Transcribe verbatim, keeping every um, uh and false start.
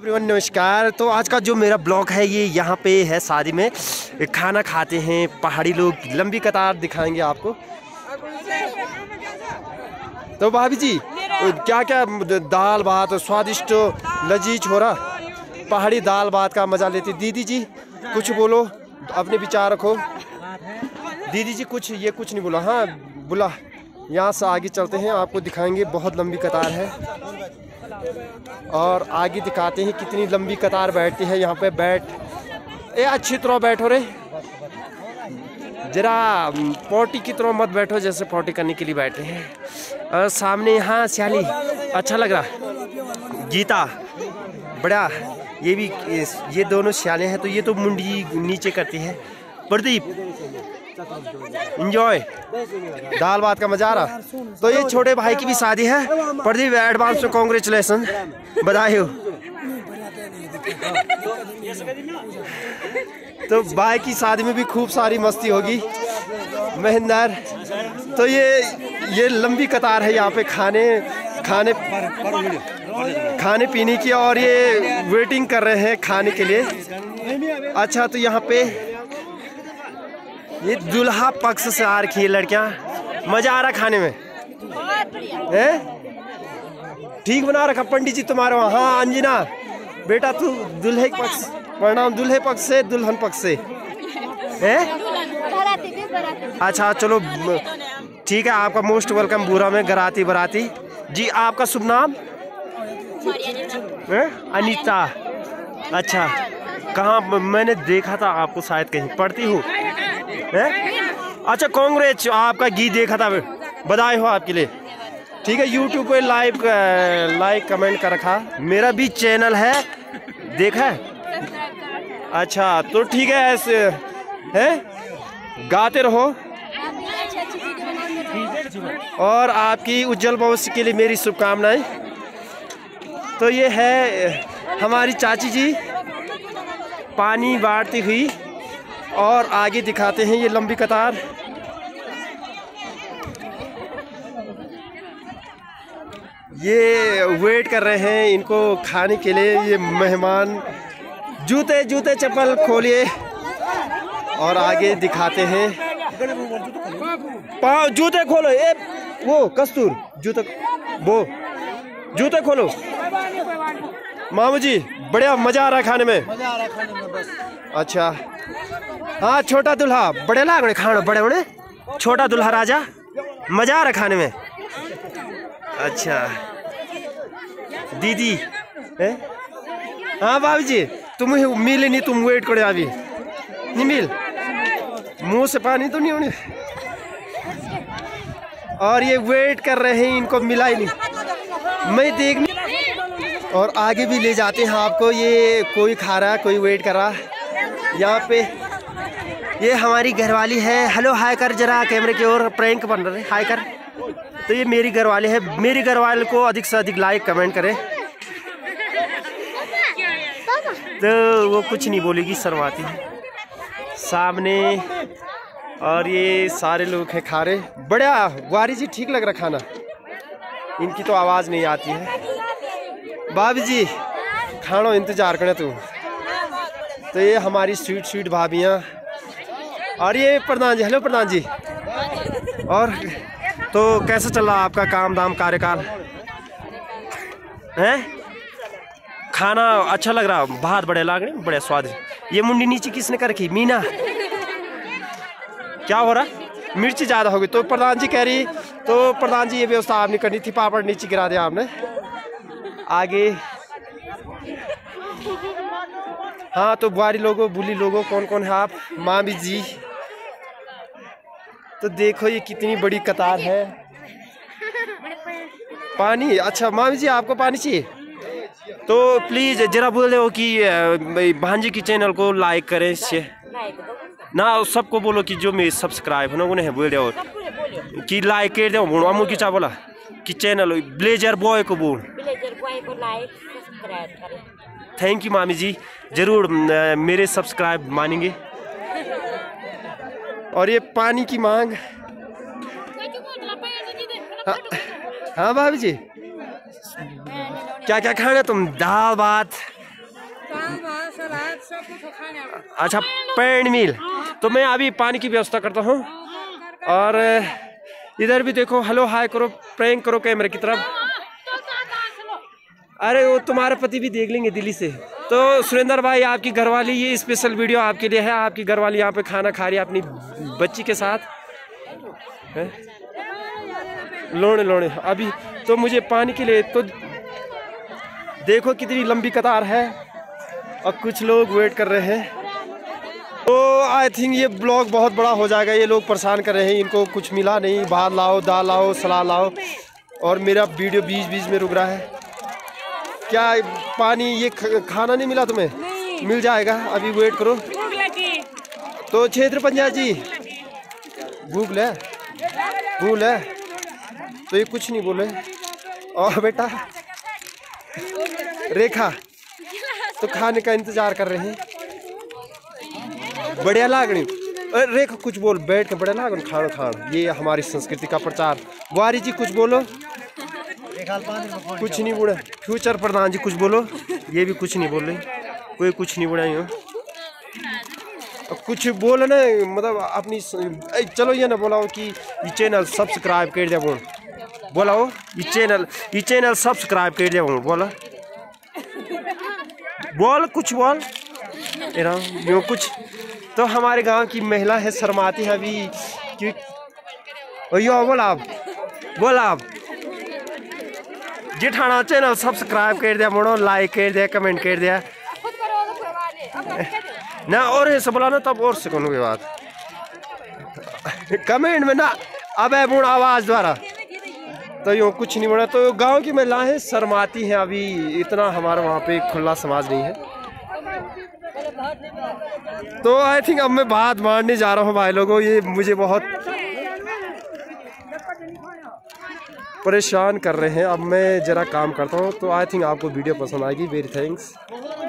Everyone नमस्कार। तो आज का जो मेरा ब्लॉग है ये यहाँ पे है शादी में खाना खाते हैं पहाड़ी लोग, लंबी कतार दिखाएंगे आपको। तो भाभी जी क्या क्या दाल भात स्वादिष्ट लजीज हो रहा, पहाड़ी दाल भात का मजा लेती। दीदी जी कुछ बोलो, अपने विचार रखो। दीदी जी कुछ ये कुछ नहीं बोला। हाँ बोला। यहाँ से आगे चलते हैं, आपको दिखाएंगे। बहुत लंबी कतार है और आगे दिखाते हैं कितनी लंबी कतार बैठती है यहाँ पे। बैठ ए अच्छी तरह बैठो रे, जरा पोटी की तरह मत बैठो जैसे पोटी करने के लिए बैठे हैं। और सामने यहाँ श्याली अच्छा लग रहा, गीता बड़ा, ये भी ये दोनों श्याले हैं। तो ये तो मुंडी नीचे करती है। प्रदीप इंजॉय, दाल भात का मजा आ रहा। तो ये छोटे भाई की भी शादी है। प्रदीप एडवांस में कॉन्ग्रेचुलेसन, बधाई हो। तो भाई की शादी में भी खूब सारी मस्ती होगी। महेंद्र तो ये ये लंबी कतार है यहाँ पे खाने खाने खाने पीने की, और ये वेटिंग कर रहे हैं खाने के लिए। अच्छा तो यहाँ पे ये दूल्हा पक्ष से आ रखी है लड़कियाँ, मजा आ रहा खाने में है। ठीक बना रखा पंडित जी तुम्हारा। हाँ अंजना बेटा तू दूल्हे पक्ष, प्रणाम दूल्हे पक्ष से दुल्हन पक्ष से है। अच्छा चलो ठीक है, आपका मोस्ट वेलकम बुरा में गराती बराती जी। आपका शुभ नाम है? अनीता। अच्छा कहाँ मैंने देखा था आपको, शायद कहीं पढ़ती हूँ। अच्छा कांग्रेस, आपका गीत देखा था, बधाई हो आपके लिए। ठीक है यूट्यूब पे लाइव लाइक कमेंट कर रखा, मेरा भी चैनल है देखा है। अच्छा तो ठीक है, ऐसे है गाते रहो और आपकी उज्जवल भविष्य के लिए मेरी शुभकामनाएं। तो ये है हमारी चाची जी पानी बांटती हुई, और आगे दिखाते हैं ये लंबी कतार। ये वेट कर रहे हैं इनको खाने के लिए ये मेहमान। जूते जूते चप्पल खोलिए और आगे दिखाते हैं। पाँव जूते खोलो, ए वो कस्तूर जूते वो जूते खोलो। मामू जी बढ़िया मजा आ रहा है खाने में, मजा आ रहा है खाने में बस। अच्छा हाँ छोटा दूल्हा बड़े लाग रहे खाने, बड़े बड़े छोटा दूल्हा राजा, मजा आ रहा खाने में। अच्छा दीदी है? हाँ भाभी जी तुम मिले नहीं, तुम वेट करो अभी नहीं मिल, मुंह से पानी तो नहीं होने। और ये वेट कर रहे हैं, इनको मिला ही नहीं। मैं देखने और आगे भी ले जाते हैं आपको। ये कोई खा रहा है, कोई वेट कर रहा। यहाँ पे ये हमारी घरवाली है। हेलो हाय कर जरा कैमरे की ओर, प्रैंक बन रहे हाय कर। तो ये मेरी घरवाली है, मेरी घरवाले को अधिक से अधिक लाइक कमेंट करें। तो वो कुछ नहीं बोलेगी, शर्माती है सामने। और ये सारे लोग हैं खा रहे। बढ़िया गुआरी जी ठीक लग रहा खाना, इनकी तो आवाज़ नहीं आती है। भाभी जी खानो इंतजार करें तू। तो ये हमारी स्वीट स्वीट भाभियाँ, और ये प्रधान जी। हेलो प्रधान जी, और तो कैसा चल रहा आपका काम दाम कार्यकाल है? खाना अच्छा लग रहा, भात बड़े लाग रहे, बड़े स्वादिष्ट। ये मुंडी नीचे किसने कर रखी? मीना। क्या हो रहा? मिर्ची ज़्यादा हो गई तो प्रधान जी कह रही। तो प्रधान जी ये व्यवस्था आपने करनी थी, पापड़ नीचे गिरा दिया आपने। आगे हाँ तो बुआरी लोगों बुली लोगों कौन कौन है आप? मामी जी। तो देखो ये कितनी बड़ी कतार है। पानी? अच्छा मामी जी आपको पानी चाहिए तो प्लीज़ जरा बोल दो कि भांजी की चैनल को लाइक करें ना, सबको बोलो कि जो मेरे सब्सक्राइब है उन्हें बोल दो कि लाइक कर दो। अमू की चा बोला कि चैनल ब्लेजर बॉय को बोल, ब्लेजर बॉय को लाइक सब्सक्राइब करें। थैंक यू मामी जी, ज़रूर मेरे सब्सक्राइब मानेंगे। और ये पानी की मांग। हाँ, हाँ भाभी जी क्या क्या खाना तुम? दाल भात अच्छा पैंड मील। तो मैं अभी पानी की व्यवस्था करता हूँ। और इधर भी देखो, हेलो हाय करो, प्रैंक करो कैमरे की तरफ। अरे वो तुम्हारे पति भी देख लेंगे दिल्ली से। तो सुरेंद्र भाई, आपकी घरवाली, ये स्पेशल वीडियो आपके लिए है। आपकी घरवाली यहाँ पे खाना खा रही है अपनी बच्ची के साथ। लोने लोने अभी तो मुझे पानी के लिए, तो देखो कितनी लंबी कतार है और कुछ लोग वेट कर रहे हैं। तो आई थिंक ये ब्लॉग बहुत बड़ा हो जाएगा। ये लोग परेशान कर रहे हैं, इनको कुछ मिला नहीं, भात लाओ, दाल लाओ, सलाद लाओ, और मेरा वीडियो बीच बीच में रुक रहा है। क्या पानी, ये खाना नहीं मिला तुम्हें? नहीं। मिल जाएगा, अभी वेट करो। भूख लगी। तो क्षेत्र पंचायत जी, भूख ले भूख ले तो ये कुछ नहीं बोले। और बेटा रेखा तो खाने का इंतजार कर रहे हैं। बढ़िया लाग रही रेखा, कुछ बोल, बैठ के बढ़िया लाग खाना खाना। ये हमारी संस्कृति का प्रचार। वारी जी कुछ बोलो। कुछ नहीं बोले। फ्यूचर प्रधान जी कुछ बोलो। ये भी कुछ नहीं बोल रहे, कोई कुछ नहीं बोला। यूँ कुछ बोल ना, मतलब अपनी। चलो ये ना बोलाओ कि ये चैनल सब्सक्राइब कर दिया, बोल बोलाओ ये चैनल ये चैनल सब्सक्राइब कर दिया, बोल बोला बोल कुछ बोल यूँ कुछ। तो हमारे गांव की महिला है, शर्माती है अभी कि यो बोला आप बोला आप जिठाना चैनल सब्सक्राइब कर दिया, मोड़ो लाइक कर दिया, कमेंट कर दिया ना। और ऐसे बोला ना तब और से कौन बात कमेंट में ना। अब है मुड़ आवाज द्वारा तो यूँ कुछ नहीं बोला। तो गांव की महिलाएं शर्माती हैं अभी, इतना हमारा वहाँ पे खुला समाज नहीं है। तो आई थिंक अब मैं बात मारने जा रहा हूँ भाई लोगों। ये मुझे बहुत परेशान कर रहे हैं। अब मैं ज़रा काम करता हूँ। तो आई थिंक आपको वीडियो पसंद आएगी। Very thanks.